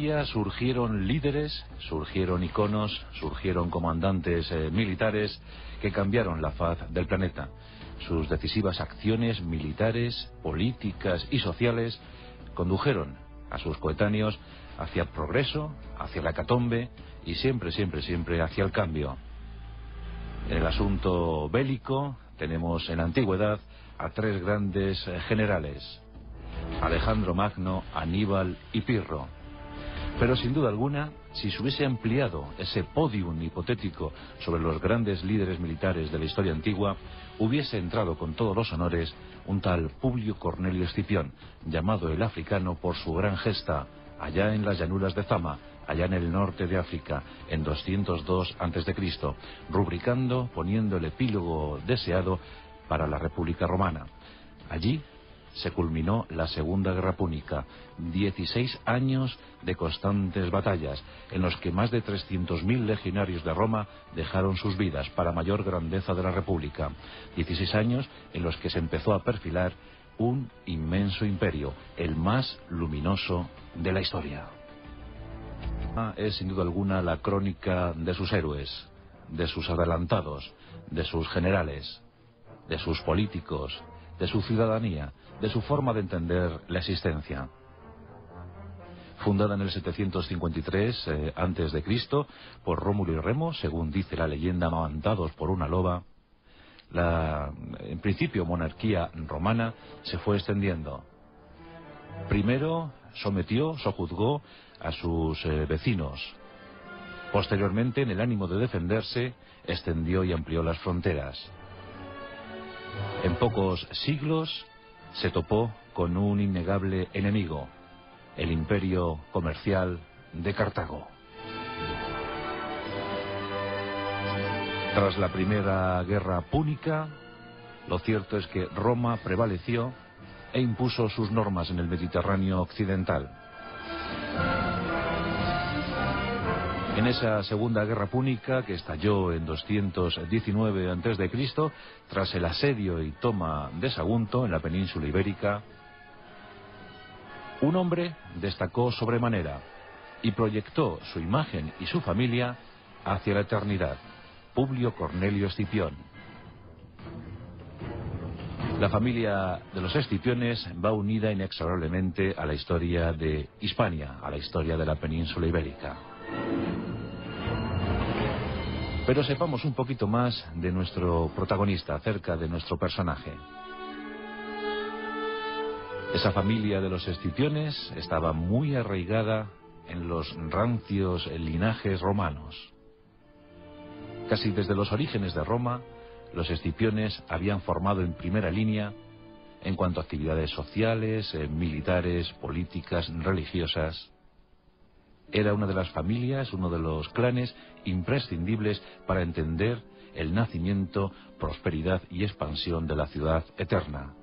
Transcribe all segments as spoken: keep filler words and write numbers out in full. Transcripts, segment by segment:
historia surgieron líderes, surgieron iconos, surgieron comandantes eh, militares que cambiaron la faz del planeta. Sus decisivas acciones militares, políticas y sociales condujeron a sus coetáneos hacia el progreso, hacia la hecatombe y siempre, siempre, siempre hacia el cambio. En el asunto bélico tenemos en la antigüedad a tres grandes eh, generales: Alejandro Magno, Aníbal y Pirro. Pero sin duda alguna, si se hubiese ampliado ese podium hipotético sobre los grandes líderes militares de la historia antigua, hubiese entrado con todos los honores un tal Publio Cornelio Escipión, llamado el Africano por su gran gesta, allá en las llanuras de Zama, allá en el norte de África, en doscientos dos antes de Cristo, rubricando, poniendo el epílogo deseado para la República Romana. Allí se culminó la Segunda Guerra Púnica, dieciséis años de constantes batallas, en los que más de trescientos mil legionarios de Roma dejaron sus vidas para mayor grandeza de la República. dieciséis años en los que se empezó a perfilar un inmenso imperio, el más luminoso de la historia. Es sin duda alguna la crónica de sus héroes, de sus adelantados, de sus generales, de sus políticos, de su ciudadanía, de su forma de entender la existencia. Fundada en el setecientos cincuenta y tres eh, antes de Cristo por Rómulo y Remo, según dice la leyenda, amamantados por una loba, la, en principio, monarquía romana se fue extendiendo. Primero sometió, sojuzgó a sus eh, vecinos. Posteriormente, en el ánimo de defenderse, extendió y amplió las fronteras. En pocos siglos se topó con un innegable enemigo, el imperio comercial de Cartago. Tras la primera guerra púnica, lo cierto es que Roma prevaleció e impuso sus normas en el Mediterráneo occidental. En esa segunda guerra púnica, que estalló en doscientos diecinueve antes de Cristo, tras el asedio y toma de Sagunto en la península ibérica, un hombre destacó sobremanera y proyectó su imagen y su familia hacia la eternidad: Publio Cornelio Escipión. La familia de los Escipiones va unida inexorablemente a la historia de Hispania, a la historia de la península ibérica. Pero sepamos un poquito más de nuestro protagonista, acerca de nuestro personaje. Esa familia de los Escipiones estaba muy arraigada en los rancios linajes romanos. Casi desde los orígenes de Roma, los Escipiones habían formado en primera línea en cuanto a actividades sociales, eh, militares, políticas, religiosas. Era una de las familias, uno de los clanes imprescindibles para entender el nacimiento, prosperidad y expansión de la ciudad eterna.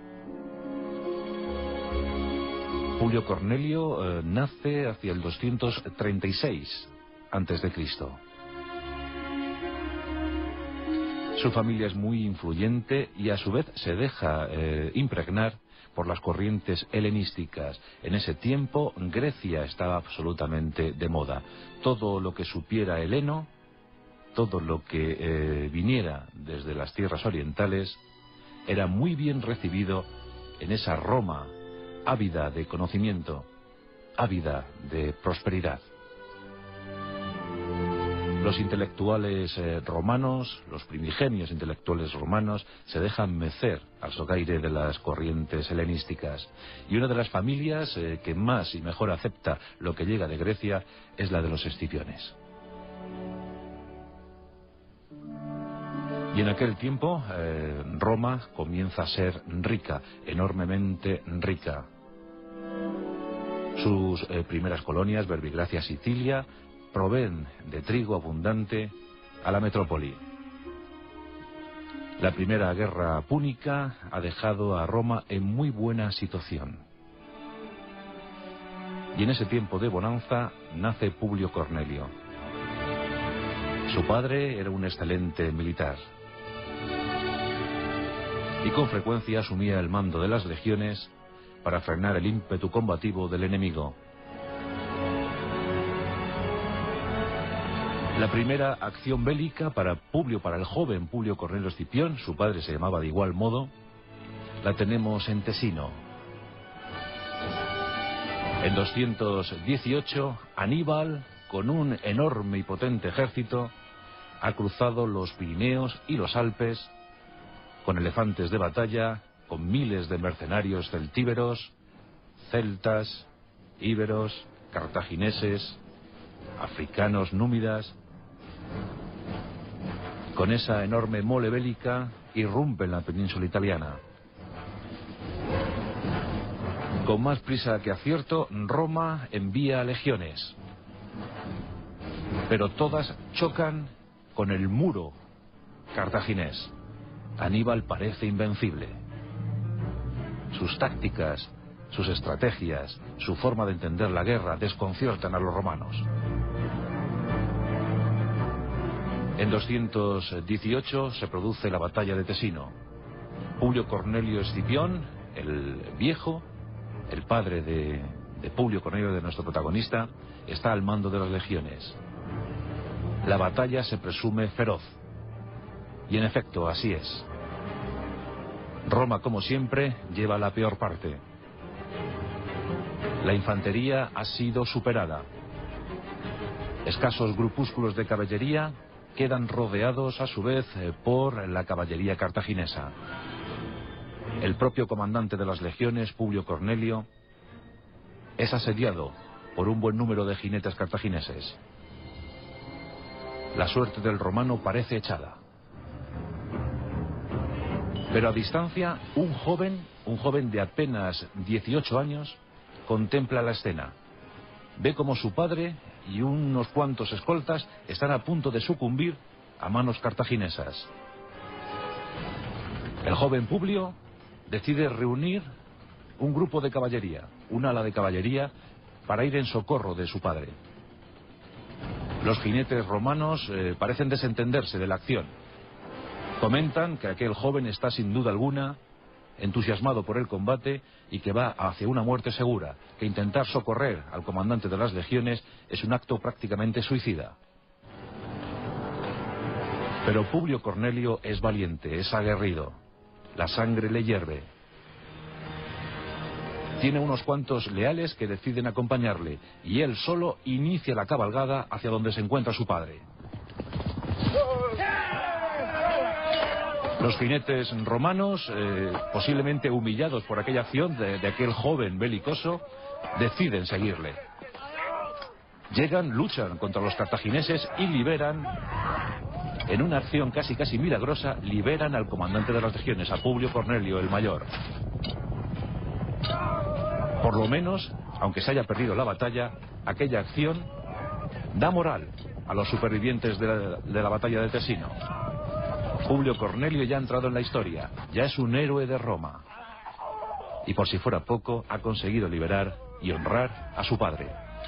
Publio Cornelio eh, nace hacia el doscientos treinta y seis antes de Cristo. Su familia es muy influyente y a su vez se deja eh, impregnar por las corrientes helenísticas. En ese tiempo Grecia estaba absolutamente de moda. Todo lo que supiera heleno, todo lo que eh, viniera desde las tierras orientales, era muy bien recibido en esa Roma ávida de conocimiento, ávida de prosperidad. Los intelectuales eh, romanos, los primigenios intelectuales romanos, se dejan mecer al socaire de las corrientes helenísticas. Y una de las familias eh, que más y mejor acepta lo que llega de Grecia es la de los Escipiones. Y en aquel tiempo eh, Roma comienza a ser rica, enormemente rica. Sus eh, primeras colonias, Verbigracia, Sicilia, proveen de trigo abundante a la metrópoli. La primera guerra púnica ha dejado a Roma en muy buena situación. Y en ese tiempo de bonanza nace Publio Cornelio. Su padre era un excelente militar y con frecuencia asumía el mando de las legiones para frenar el ímpetu combativo del enemigo. La primera acción bélica para Publio, para el joven Publio Cornelio Escipión, su padre se llamaba de igual modo, la tenemos en Tesino. En doscientos dieciocho, Aníbal, con un enorme y potente ejército, ha cruzado los Pirineos y los Alpes, con elefantes de batalla, con miles de mercenarios celtíberos, celtas, íberos, cartagineses, africanos, númidas. Con esa enorme mole bélica irrumpe en la península italiana. Con más prisa que acierto, Roma envía legiones, pero todas chocan con el muro cartaginés. Aníbal parece invencible. Sus tácticas, sus estrategias, su forma de entender la guerra desconciertan a los romanos. En doscientos dieciocho se produce la batalla de Tesino. Publio Cornelio Escipión, el viejo, el padre de, de Publio Cornelio, de nuestro protagonista, está al mando de las legiones. La batalla se presume feroz. Y en efecto, así es. Roma, como siempre, lleva la peor parte. La infantería ha sido superada. Escasos grupúsculos de caballería quedan rodeados a su vez por la caballería cartaginesa. El propio comandante de las legiones, Publio Cornelio, es asediado por un buen número de jinetes cartagineses. La suerte del romano parece echada. Pero a distancia, un joven, un joven de apenas dieciocho años, contempla la escena. Ve como su padre y unos cuantos escoltas están a punto de sucumbir a manos cartaginesas. El joven Publio decide reunir un grupo de caballería, un ala de caballería, para ir en socorro de su padre. Los jinetes romanos eh, parecen desentenderse de la acción. Comentan que aquel joven está sin duda alguna entusiasmado por el combate y que va hacia una muerte segura, que intentar socorrer al comandante de las legiones es un acto prácticamente suicida. Pero Publio Cornelio es valiente, es aguerrido. La sangre le hierve. Tiene unos cuantos leales que deciden acompañarle y él solo inicia la cabalgada hacia donde se encuentra su padre. Los jinetes romanos, eh, posiblemente humillados por aquella acción de, de aquel joven belicoso, deciden seguirle. Llegan, luchan contra los cartagineses y liberan, en una acción casi casi milagrosa, liberan al comandante de las legiones, a Publio Cornelio el mayor. Por lo menos, aunque se haya perdido la batalla, aquella acción da moral a los supervivientes de la, de la batalla de Tesino. Publio Cornelio ya ha entrado en la historia, ya es un héroe de Roma. Y por si fuera poco, ha conseguido liberar y honrar a su padre.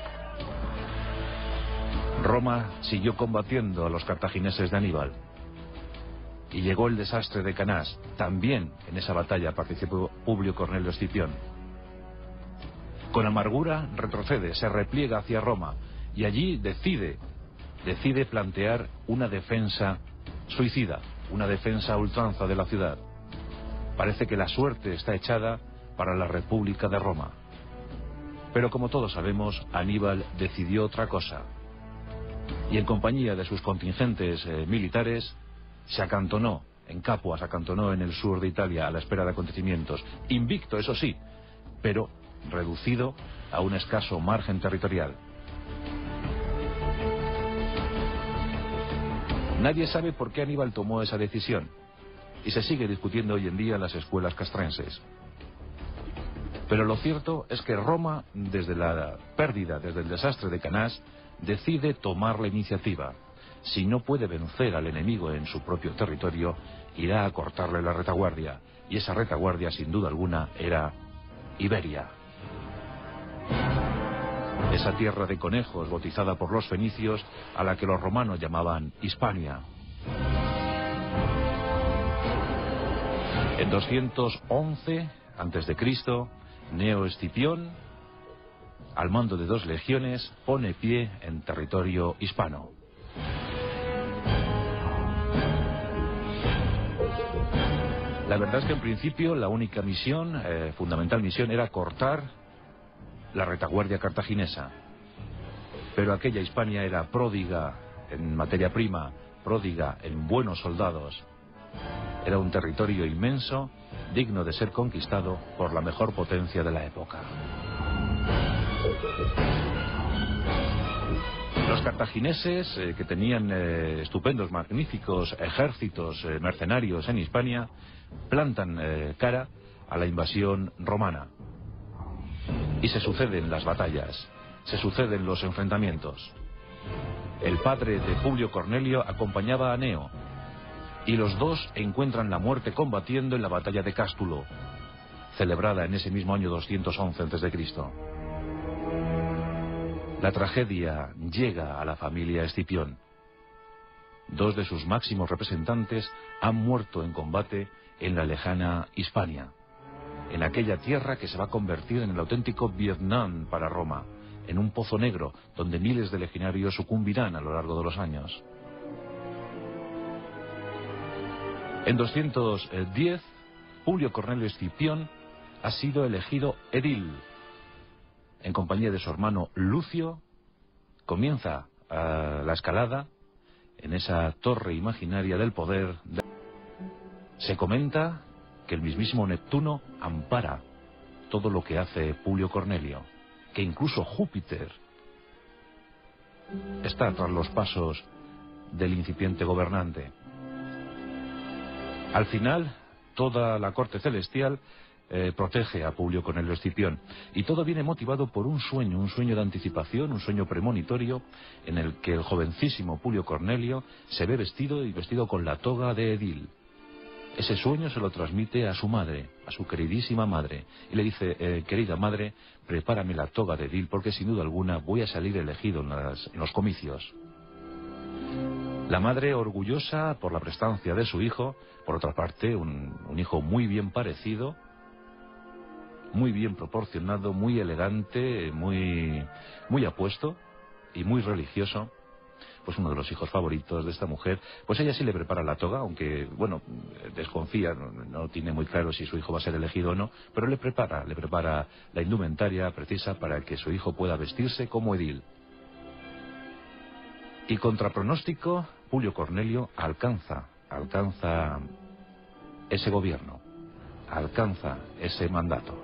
Roma siguió combatiendo a los cartagineses de Aníbal. Y llegó el desastre de Canás. También en esa batalla participó Publio Cornelio Escipión. Con amargura retrocede, se repliega hacia Roma y allí decide, decide plantear una defensa suicida, una defensa a ultranza de la ciudad. Parece que la suerte está echada para la República de Roma. Pero como todos sabemos, Aníbal decidió otra cosa. Y en compañía de sus contingentes eh, militares, se acantonó en Capua, se acantonó en el sur de Italia a la espera de acontecimientos. Invicto, eso sí, pero reducido a un escaso margen territorial. Nadie sabe por qué Aníbal tomó esa decisión y se sigue discutiendo hoy en día en las escuelas castrenses. Pero lo cierto es que Roma, desde la pérdida, desde el desastre de Canás, decide tomar la iniciativa. Si no puede vencer al enemigo en su propio territorio, irá a cortarle la retaguardia. Y esa retaguardia, sin duda alguna, era Iberia. Esa tierra de conejos, bautizada por los fenicios, a la que los romanos llamaban Hispania. En doscientos once antes de Cristo, Gneo Escipión, al mando de dos legiones, pone pie en territorio hispano. La verdad es que en principio la única misión, eh, fundamental misión, era cortar la retaguardia cartaginesa. Pero aquella Hispania era pródiga en materia prima, pródiga en buenos soldados. Era un territorio inmenso, digno de ser conquistado por la mejor potencia de la época. Los cartagineses, eh, que tenían eh, estupendos, magníficos ejércitos eh, mercenarios en Hispania, plantan eh, cara a la invasión romana. Y se suceden las batallas, se suceden los enfrentamientos. El padre de Publio Cornelio acompañaba a Neo, y los dos encuentran la muerte combatiendo en la batalla de Cástulo, celebrada en ese mismo año doscientos once antes de Cristo La tragedia llega a la familia Escipión. Dos de sus máximos representantes han muerto en combate en la lejana Hispania, en aquella tierra que se va a convertir en el auténtico Vietnam para Roma, en un pozo negro donde miles de legionarios sucumbirán a lo largo de los años. En doscientos diez, Publio Cornelio Escipión ha sido elegido edil. En compañía de su hermano Lucio, comienza uh, la escalada en esa torre imaginaria del poder. Se comenta que el mismísimo Neptuno ampara todo lo que hace Publio Cornelio, que incluso Júpiter está tras los pasos del incipiente gobernante. Al final, toda la corte celestial eh, protege a Publio Cornelio Escipión, y todo viene motivado por un sueño, un sueño de anticipación, un sueño premonitorio, en el que el jovencísimo Publio Cornelio se ve vestido y vestido con la toga de edil. Ese sueño se lo transmite a su madre, a su queridísima madre, y le dice, eh, querida madre, prepárame la toga de edil, porque sin duda alguna voy a salir elegido en, las, en los comicios. La madre, orgullosa por la prestancia de su hijo, por otra parte, un, un hijo muy bien parecido, muy bien proporcionado, muy elegante, muy, muy apuesto y muy religioso, pues uno de los hijos favoritos de esta mujer. Pues ella sí le prepara la toga, aunque, bueno, desconfía, no, no tiene muy claro si su hijo va a ser elegido o no, pero le prepara, le prepara la indumentaria precisa para que su hijo pueda vestirse como edil. Y contra pronóstico, Publio Cornelio alcanza, alcanza ese gobierno, alcanza ese mandato.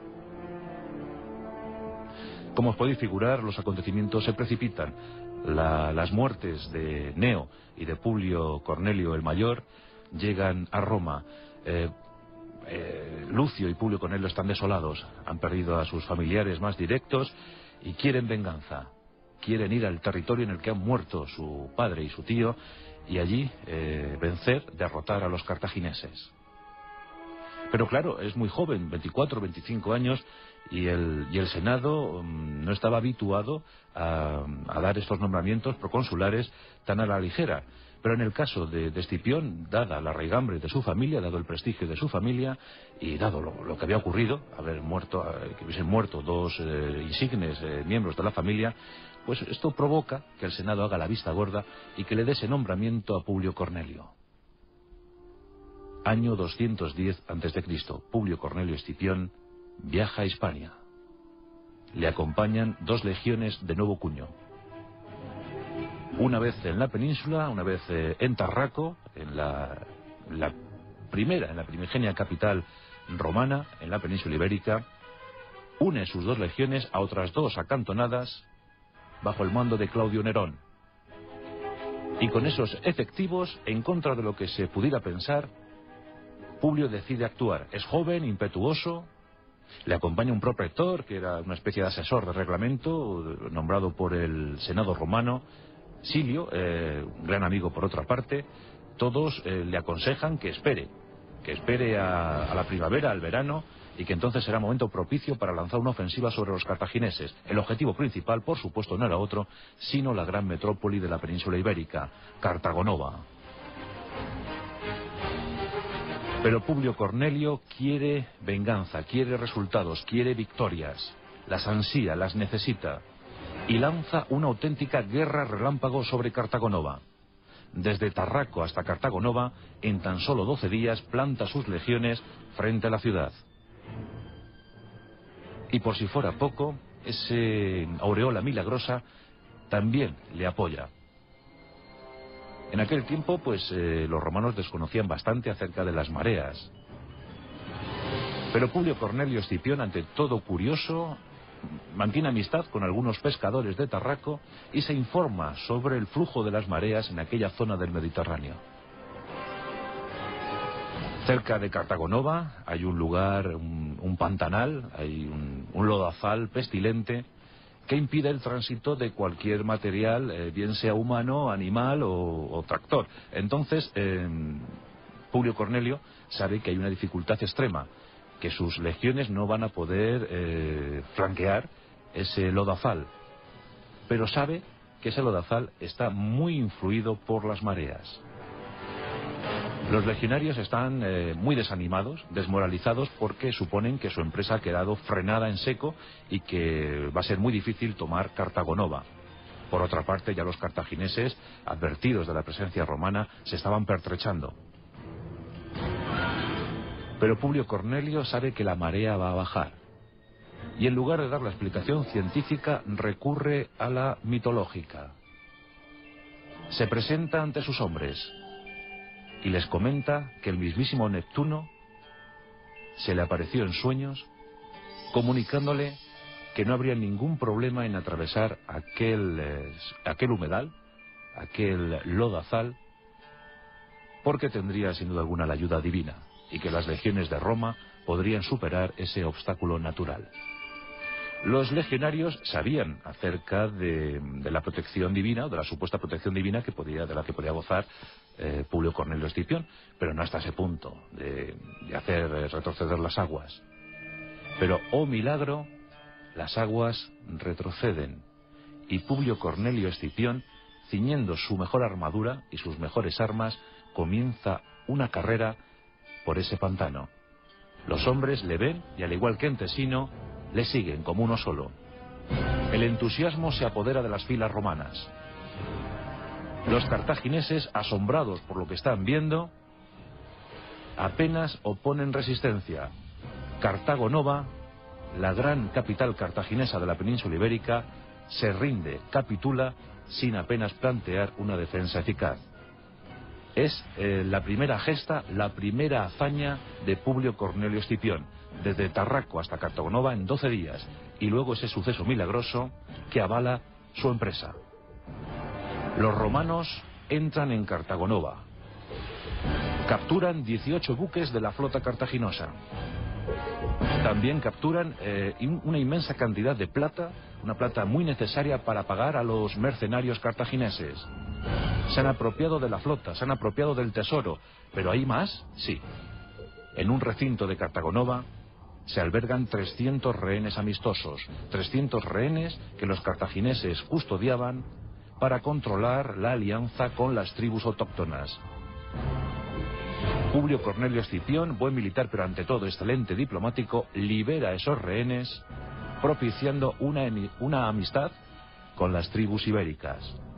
Como os podéis figurar, los acontecimientos se precipitan. La, las muertes de Neo y de Publio Cornelio el Mayor llegan a Roma. Eh, eh, Lucio y Publio Cornelio están desolados, han perdido a sus familiares más directos y quieren venganza. Quieren ir al territorio en el que han muerto su padre y su tío y allí eh, vencer, derrotar a los cartagineses. Pero claro, es muy joven, veinticuatro, veinticinco años, y el, y el Senado um, no estaba habituado a, a dar estos nombramientos proconsulares tan a la ligera. Pero en el caso de, de Escipión, dada la raigambre de su familia, dado el prestigio de su familia, y dado lo, lo que había ocurrido, haber muerto, que hubiesen muerto dos eh, insignes eh, miembros de la familia, pues esto provoca que el Senado haga la vista gorda y que le dé ese nombramiento a Publio Cornelio. Año doscientos diez antes de Cristo, Publio Cornelio Escipión viaja a Hispania. Le acompañan dos legiones de nuevo cuño. Una vez en la península, una vez eh, en Tarraco, en la, la primera, en la primigenia capital romana, en la península ibérica, une sus dos legiones a otras dos acantonadas bajo el mando de Claudio Nerón. Y con esos efectivos, en contra de lo que se pudiera pensar, Publio decide actuar. Es joven, impetuoso, le acompaña un propretor, que era una especie de asesor de reglamento, nombrado por el Senado romano, Silio, eh, un gran amigo por otra parte. Todos eh, le aconsejan que espere, que espere a, a la primavera, al verano, y que entonces será momento propicio para lanzar una ofensiva sobre los cartagineses. El objetivo principal, por supuesto, no era otro, sino la gran metrópoli de la península ibérica, Cartagonova. Pero Publio Cornelio quiere venganza, quiere resultados, quiere victorias. Las ansía, las necesita. Y lanza una auténtica guerra relámpago sobre Cartagonova. desde Tarraco hasta Cartagonova, en tan solo doce días planta sus legiones frente a la ciudad. Y por si fuera poco, ese aureola milagrosa también le apoya. En aquel tiempo, pues, eh, los romanos desconocían bastante acerca de las mareas. Pero Publio Cornelio Escipión, ante todo curioso, mantiene amistad con algunos pescadores de Tarraco y se informa sobre el flujo de las mareas en aquella zona del Mediterráneo. Cerca de Cartagonova hay un lugar, un, un pantanal, hay un, un lodazal pestilente que impide el tránsito de cualquier material, eh, bien sea humano, animal o, o tractor. Entonces, eh, Publio Cornelio sabe que hay una dificultad extrema, que sus legiones no van a poder eh, flanquear ese lodazal, pero sabe que ese lodazal está muy influido por las mareas. Los legionarios están eh, muy desanimados, desmoralizados, porque suponen que su empresa ha quedado frenada en seco y que va a ser muy difícil tomar Cartagonova. Por otra parte, ya los cartagineses, advertidos de la presencia romana, se estaban pertrechando. Pero Publio Cornelio sabe que la marea va a bajar. Y en lugar de dar la explicación científica, recurre a la mitológica. Se presenta ante sus hombres y les comenta que el mismísimo Neptuno se le apareció en sueños, comunicándole que no habría ningún problema en atravesar aquel, eh, aquel humedal, aquel lodazal, porque tendría sin duda alguna la ayuda divina, y que las legiones de Roma podrían superar ese obstáculo natural. Los legionarios sabían acerca de, de la protección divina, o de la supuesta protección divina que podía, de la que podía gozar eh, Publio Cornelio Escipión, pero no hasta ese punto de, de hacer retroceder las aguas. Pero, oh milagro, las aguas retroceden, y Publio Cornelio Escipión, ciñendo su mejor armadura y sus mejores armas, comienza una carrera por ese pantano. Los hombres le ven y, al igual que en Tesino, le siguen como uno solo. El entusiasmo se apodera de las filas romanas. Los cartagineses, asombrados por lo que están viendo, apenas oponen resistencia. Cartagonova, la gran capital cartaginesa de la península ibérica, se rinde, capitula, sin apenas plantear una defensa eficaz. Es eh, la primera gesta, la primera hazaña de Publio Cornelio Escipión, desde Tarraco hasta Cartagonova en doce días, y luego ese suceso milagroso que avala su empresa. Los romanos entran en Cartagonova, capturan dieciocho buques de la flota cartaginosa. También capturan eh, una inmensa cantidad de plata, una plata muy necesaria para pagar a los mercenarios cartagineses. Se han apropiado de la flota, se han apropiado del tesoro, pero ¿hay más? Sí. En un recinto de Cartagonova se albergan trescientos rehenes amistosos, trescientos rehenes que los cartagineses custodiaban para controlar la alianza con las tribus autóctonas. Publio Cornelio Escipión, buen militar pero ante todo excelente diplomático, libera a esos rehenes, propiciando una, una amistad con las tribus ibéricas.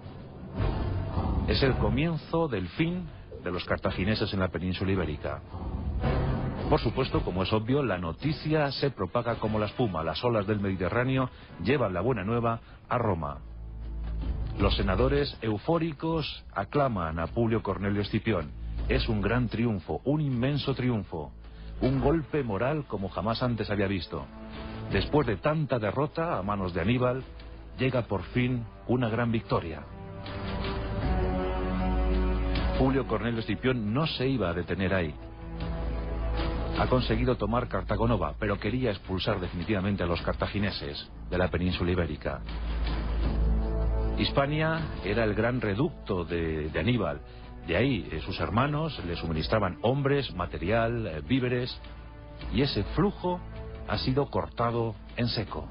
Es el comienzo del fin de los cartagineses en la península ibérica. Por supuesto, como es obvio, la noticia se propaga como la espuma. Las olas del Mediterráneo llevan la buena nueva a Roma. Los senadores eufóricos aclaman a Publio Cornelio Escipión. Es un gran triunfo, un inmenso triunfo, un golpe moral como jamás antes había visto. Después de tanta derrota a manos de Aníbal, llega por fin una gran victoria. Publio Cornelio Escipión no se iba a detener ahí. Ha conseguido tomar Cartagonova, pero quería expulsar definitivamente a los cartagineses de la península ibérica. Hispania era el gran reducto de, de Aníbal. De ahí eh, sus hermanos le suministraban hombres, material, eh, víveres, y ese flujo ha sido cortado en seco.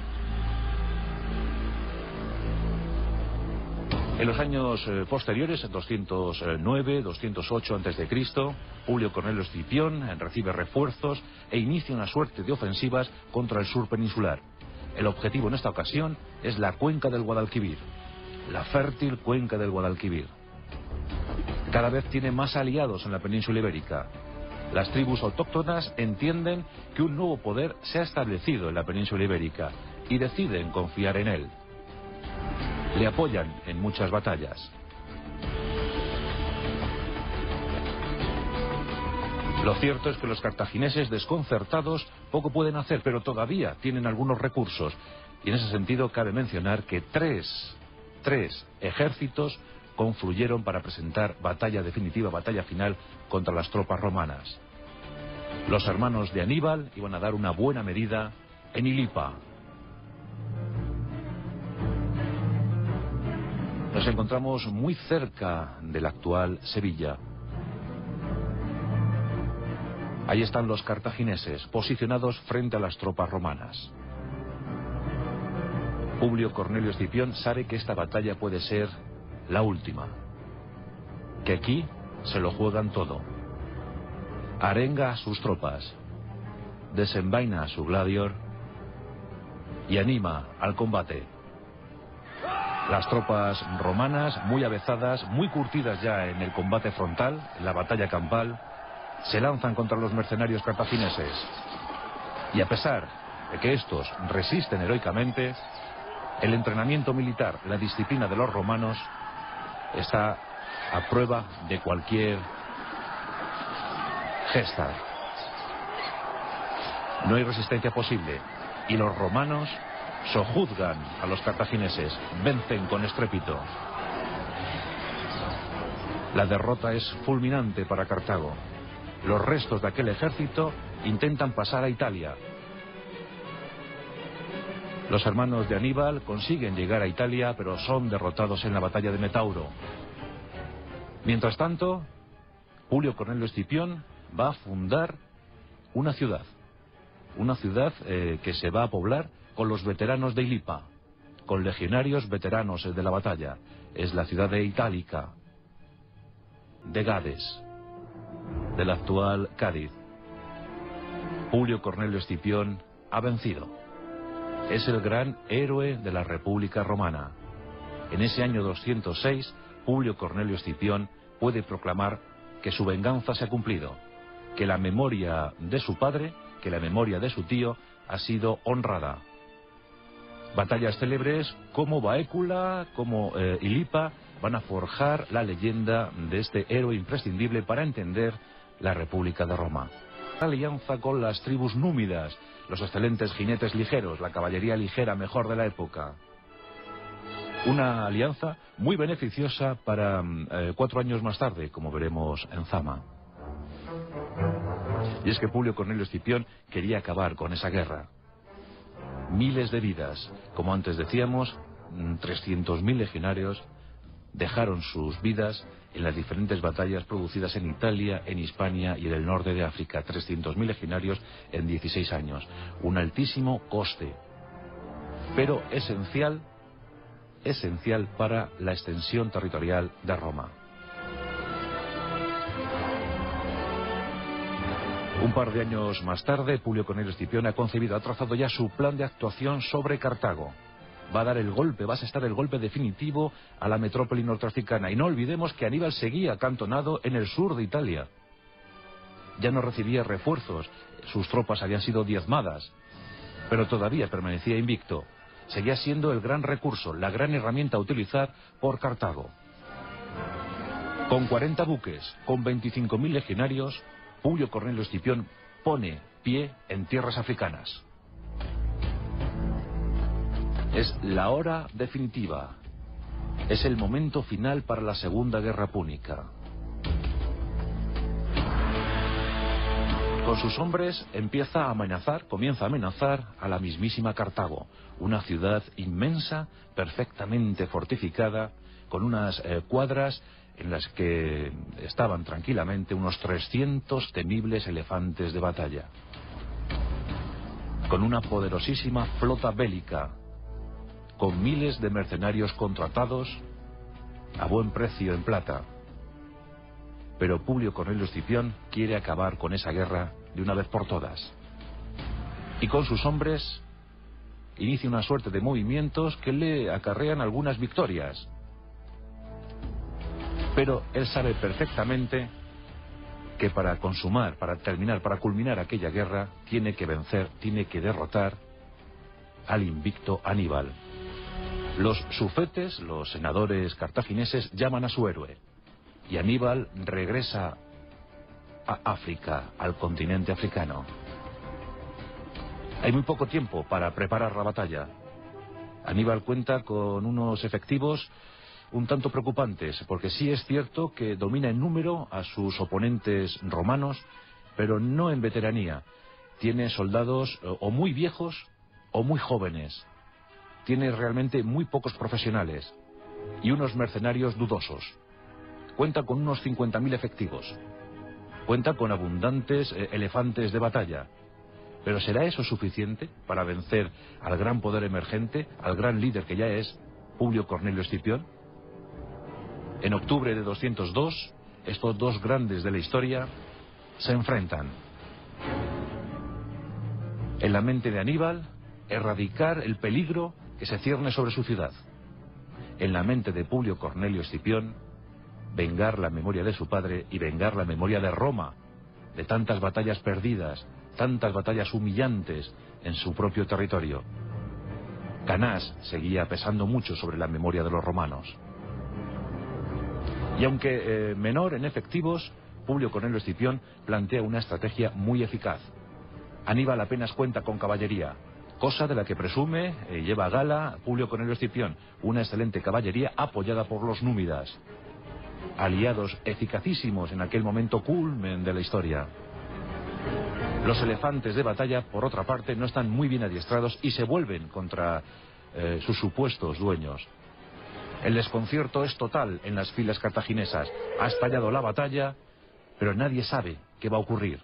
En los años eh, posteriores, doscientos nueve, doscientos ocho antes de Cristo, Publio Cornelio Escipión eh, recibe refuerzos e inicia una suerte de ofensivas contra el sur peninsular. El objetivo en esta ocasión es la cuenca del Guadalquivir, la fértil cuenca del Guadalquivir. Cada vez tiene más aliados en la península ibérica. Las tribus autóctonas entienden que un nuevo poder se ha establecido en la península ibérica y deciden confiar en él. Le apoyan en muchas batallas. Lo cierto es que los cartagineses, desconcertados, poco pueden hacer, pero todavía tienen algunos recursos. Y en ese sentido cabe mencionar que tres, tres ejércitos confluyeron para presentar batalla definitiva, batalla final contra las tropas romanas. Los hermanos de Aníbal iban a dar una buena medida en Ilipa. Nos encontramos muy cerca de la actual Sevilla. Ahí están los cartagineses, posicionados frente a las tropas romanas. Publio Cornelio Escipión sabe que esta batalla puede ser la última. Que aquí se lo juegan todo. Arenga a sus tropas, desenvaina a su gladior y anima al combate. Las tropas romanas, muy avezadas, muy curtidas ya en el combate frontal, en la batalla campal, se lanzan contra los mercenarios cartagineses. Y a pesar de que estos resisten heroicamente, el entrenamiento militar, la disciplina de los romanos, está a prueba de cualquier gesta. No hay resistencia posible. Y los romanos sojuzgan a los cartagineses, vencen con estrépito. La derrota es fulminante para Cartago. Los restos de aquel ejército intentan pasar a Italia. Los hermanos de Aníbal consiguen llegar a Italia, pero son derrotados en la batalla de Metauro. Mientras tanto, Publio Cornelio Escipión va a fundar una ciudad. Una ciudad eh, que se va a poblar con los veteranos de Ilipa, con legionarios veteranos de la batalla. Es la ciudad de Itálica, de Gades, del actual Cádiz. Publio Cornelio Escipión ha vencido. Es el gran héroe de la República Romana. En ese año doscientos seis, Publio Cornelio Escipión puede proclamar que su venganza se ha cumplido, que la memoria de su padre, que la memoria de su tío ha sido honrada. Batallas célebres como Baécula, como eh, Ilipa, van a forjar la leyenda de este héroe imprescindible para entender la República de Roma. La alianza con las tribus númidas, los excelentes jinetes ligeros, la caballería ligera mejor de la época. Una alianza muy beneficiosa para eh, cuatro años más tarde, como veremos en Zama. Y es que Publio Cornelio Escipión quería acabar con esa guerra. Miles de vidas, como antes decíamos, trescientos mil legionarios dejaron sus vidas en las diferentes batallas producidas en Italia, en Hispania y en el norte de África. trescientos mil legionarios en dieciséis años. Un altísimo coste, pero esencial, esencial para la extensión territorial de Roma. Un par de años más tarde, Publio Cornelio Escipión ha concebido, ha trazado ya su plan de actuación sobre Cartago. Va a dar el golpe, va a asestar el golpe definitivo a la metrópoli norteafricana. Y no olvidemos que Aníbal seguía acantonado en el sur de Italia. Ya no recibía refuerzos, sus tropas habían sido diezmadas, pero todavía permanecía invicto. Seguía siendo el gran recurso, la gran herramienta a utilizar por Cartago. Con cuarenta buques, con veinticinco mil legionarios, Publio Cornelio Escipión pone pie en tierras africanas. Es la hora definitiva. Es el momento final para la Segunda Guerra Púnica. Con sus hombres empieza a amenazar, comienza a amenazar a la mismísima Cartago, una ciudad inmensa, perfectamente fortificada, con unas eh, cuadras en las que estaban tranquilamente unos trescientos temibles elefantes de batalla, con una poderosísima flota bélica, con miles de mercenarios contratados a buen precio en plata. Pero Publio Cornelio Escipión quiere acabar con esa guerra de una vez por todas. Y con sus hombres inicia una suerte de movimientos que le acarrean algunas victorias. Pero él sabe perfectamente que para consumar, para terminar, para culminar aquella guerra, tiene que vencer, tiene que derrotar al invicto Aníbal. Los sufetes, los senadores cartagineses, llaman a su héroe. Y Aníbal regresa a África, al continente africano. Hay muy poco tiempo para preparar la batalla. Aníbal cuenta con unos efectivos un tanto preocupantes, porque sí es cierto que domina en número a sus oponentes romanos, pero no en veteranía. Tiene soldados o muy viejos o muy jóvenes. Tiene realmente muy pocos profesionales y unos mercenarios dudosos. Cuenta con unos cincuenta mil efectivos. Cuenta con abundantes eh, elefantes de batalla. Pero ¿será eso suficiente para vencer al gran poder emergente, al gran líder que ya es Publio Cornelio Escipión? En octubre de doscientos dos, estos dos grandes de la historia se enfrentan. En la mente de Aníbal, erradicar el peligro que se cierne sobre su ciudad. En la mente de Publio Cornelio Escipión, vengar la memoria de su padre y vengar la memoria de Roma, de tantas batallas perdidas, tantas batallas humillantes en su propio territorio. Canás seguía pesando mucho sobre la memoria de los romanos. Y aunque eh, menor en efectivos, Publio Cornelio Escipión plantea una estrategia muy eficaz. Aníbal apenas cuenta con caballería, cosa de la que presume eh, lleva a gala Publio Cornelio Escipión, una excelente caballería apoyada por los númidas, aliados eficacísimos en aquel momento culmen de la historia. Los elefantes de batalla, por otra parte, no están muy bien adiestrados y se vuelven contra eh, sus supuestos dueños. El desconcierto es total en las filas cartaginesas. Ha estallado la batalla, pero nadie sabe qué va a ocurrir.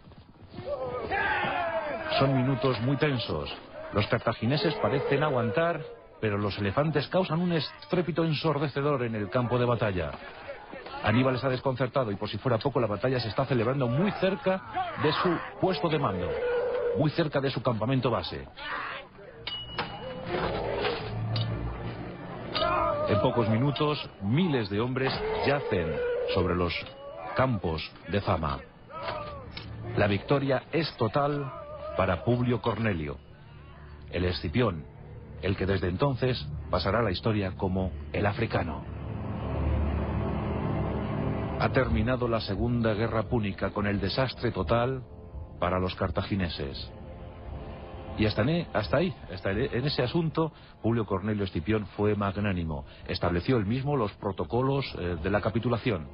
Son minutos muy tensos. Los cartagineses parecen aguantar, pero los elefantes causan un estrépito ensordecedor en el campo de batalla. Aníbal está desconcertado y por si fuera poco la batalla se está celebrando muy cerca de su puesto de mando, muy cerca de su campamento base. En pocos minutos, miles de hombres yacen sobre los campos de Zama. La victoria es total para Publio Cornelio, el Escipión, el que desde entonces pasará a la historia como el africano. Ha terminado la Segunda Guerra Púnica con el desastre total para los cartagineses. Y hasta, ne, hasta ahí, hasta en ese asunto, Publio Cornelio Escipión fue magnánimo. Estableció él mismo los protocolos eh, de la capitulación.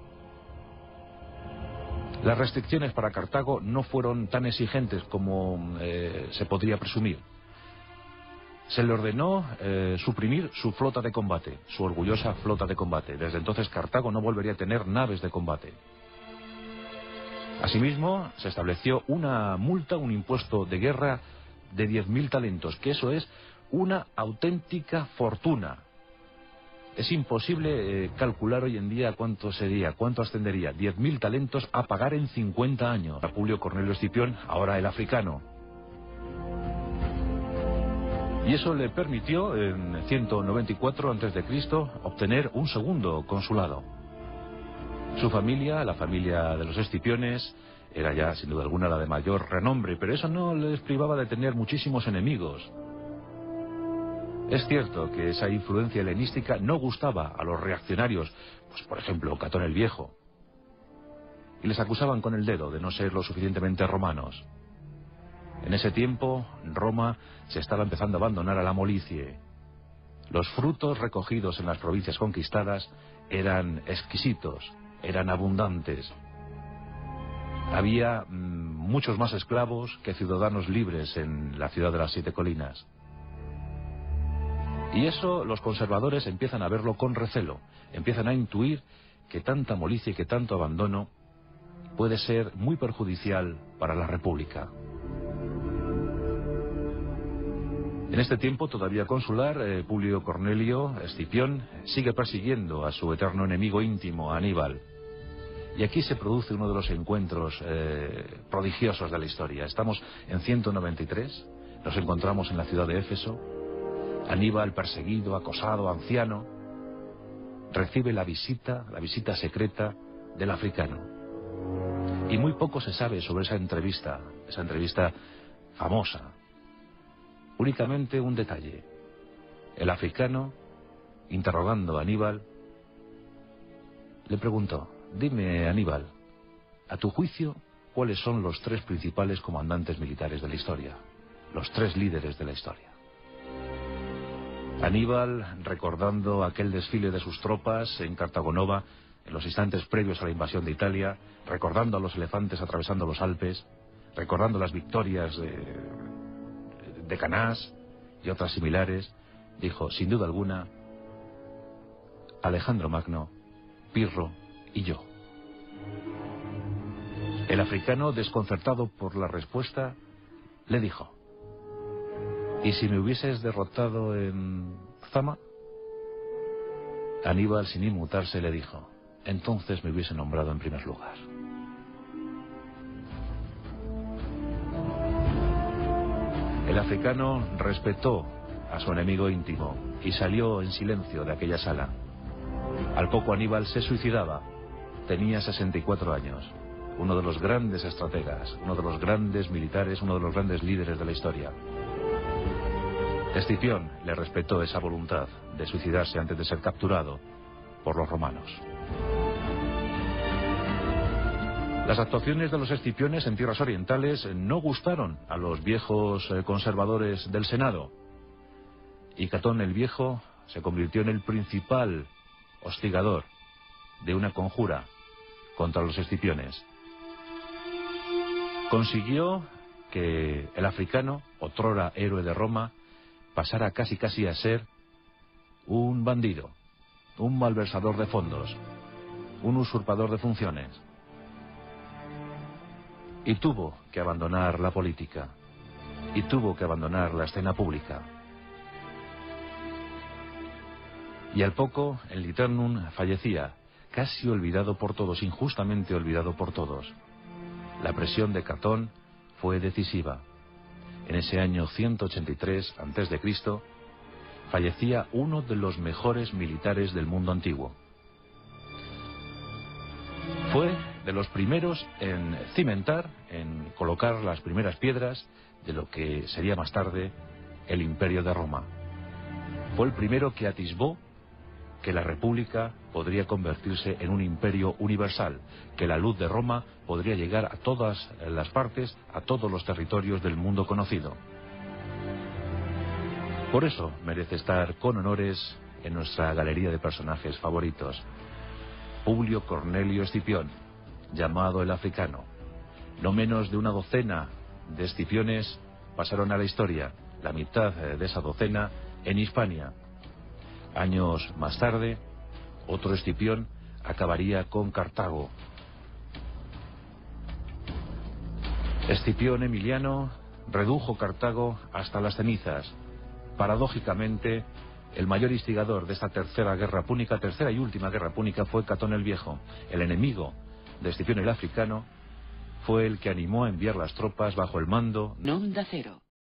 Las restricciones para Cartago no fueron tan exigentes como eh, se podría presumir. Se le ordenó eh, suprimir su flota de combate, su orgullosa flota de combate. Desde entonces Cartago no volvería a tener naves de combate. Asimismo, se estableció una multa, un impuesto de guerra de diez mil talentos, que eso es una auténtica fortuna. Es imposible eh, calcular hoy en día cuánto sería, cuánto ascendería. diez mil talentos a pagar en cincuenta años. A Publio Cornelio Escipión, ahora el africano. Y eso le permitió, en ciento noventa y cuatro antes de Cristo, obtener un segundo consulado. Su familia, la familia de los Escipiones, era ya sin duda alguna la de mayor renombre, pero eso no les privaba de tener muchísimos enemigos. Es cierto que esa influencia helenística no gustaba a los reaccionarios, pues por ejemplo Catón el Viejo, y les acusaban con el dedo de no ser lo suficientemente romanos. En ese tiempo, Roma se estaba empezando a abandonar a la molicie. Los frutos recogidos en las provincias conquistadas eran exquisitos, eran abundantes. Había mmm, muchos más esclavos que ciudadanos libres en la ciudad de las siete colinas. Y eso los conservadores empiezan a verlo con recelo, empiezan a intuir que tanta molicie y que tanto abandono puede ser muy perjudicial para la República. En este tiempo todavía consular, eh, Publio Cornelio Escipión sigue persiguiendo a su eterno enemigo íntimo, Aníbal. Y aquí se produce uno de los encuentros eh, prodigiosos de la historia. Estamos en ciento noventa y tres, nos encontramos en la ciudad de Éfeso. Aníbal perseguido, acosado, anciano. recibe la visita, la visita secreta del africano. Y muy poco se sabe sobre esa entrevista, esa entrevista famosa. Únicamente un detalle. El africano, interrogando a Aníbal, le preguntó: dime, Aníbal, a tu juicio, ¿cuáles son los tres principales comandantes militares de la historia? Los tres líderes de la historia. Aníbal, recordando aquel desfile de sus tropas en Cartago Nova, en los instantes previos a la invasión de Italia, recordando a los elefantes atravesando los Alpes, recordando las victorias de, de Canás y otras similares, dijo, sin duda alguna, Alejandro Magno, Pirro y yo. El africano, desconcertado por la respuesta, le dijo: ¿y si me hubieses derrotado en Zama? Aníbal, sin inmutarse, le dijo: entonces me hubiese nombrado en primer lugar. El africano respetó a su enemigo íntimo y salió en silencio de aquella sala. Al poco Aníbal se suicidaba. Tenía sesenta y cuatro años. Uno de los grandes estrategas, uno de los grandes militares, uno de los grandes líderes de la historia. Escipión le respetó esa voluntad de suicidarse antes de ser capturado por los romanos. Las actuaciones de los escipiones en tierras orientales no gustaron a los viejos conservadores del Senado. Y Catón el Viejo se convirtió en el principal hostigador de una conjura contra los escipiones. Consiguió que el africano, otrora héroe de Roma, pasara casi casi a ser un bandido, un malversador de fondos, un usurpador de funciones. Y tuvo que abandonar la política, y tuvo que abandonar la escena pública. Y al poco, en Liternum fallecía, casi olvidado por todos, injustamente olvidado por todos. La presión de Catón fue decisiva. En ese año ciento ochenta y tres antes de Cristo, fallecía uno de los mejores militares del mundo antiguo. Fue de los primeros en cimentar, en colocar las primeras piedras de lo que sería más tarde el Imperio de Roma. Fue el primero que atisbó que la República podría convertirse en un imperio universal, que la luz de Roma podría llegar a todas las partes, a todos los territorios del mundo conocido. Por eso merece estar con honores en nuestra galería de personajes favoritos. Publio Cornelio Escipión, llamado el africano. No menos de una docena de escipiones pasaron a la historia, la mitad de esa docena en Hispania. Años más tarde, otro Escipión acabaría con Cartago. Escipión Emiliano redujo Cartago hasta las cenizas. Paradójicamente, el mayor instigador de esta tercera guerra púnica, tercera y última guerra púnica, fue Catón el Viejo. El enemigo de Escipión el africano fue el que animó a enviar las tropas bajo el mando... Onda Cero.